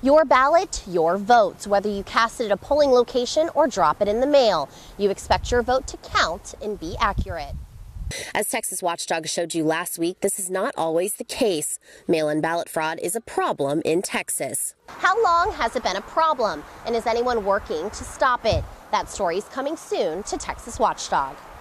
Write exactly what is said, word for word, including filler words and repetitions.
Your ballot, your vote. Whether you cast it at a polling location or drop it in the mail, you expect your vote to count and be accurate. As Texas Watchdog showed you last week, this is not always the case. Mail-in ballot fraud is a problem in Texas. How long has it been a problem, and is anyone working to stop it? That story is coming soon to Texas Watchdog.